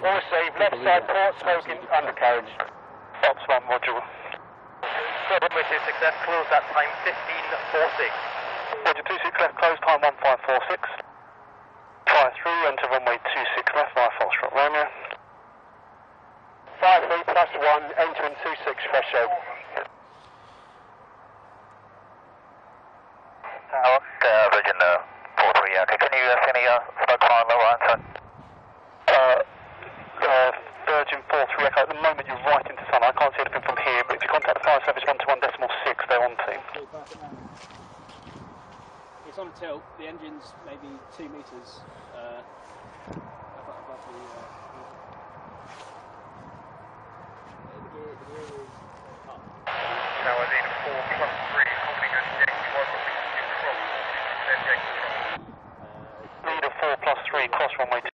All received, left side port, smoking, undercarriage. Ops 1, module. With his success, close that time 15.46. Roger, 26 left, close time 1546. Fire through, enter runway 26 left, via Foxtrot Romeo. 53 plus 1, entering 26 threshold. Virgin 43, okay, can you see any smoke fire on the right side? Virgin 43 Echo, at the moment you're right into sun. I can't see anything from here, but if you contact the fire service 121.6, they're on team. It's on tilt, the engine's maybe 2 metres above the gear is up. Tower in 4 plus 3, holding us Yankee 1, but we can cross, then Yankee 1. Leader 4 plus 3, cross runway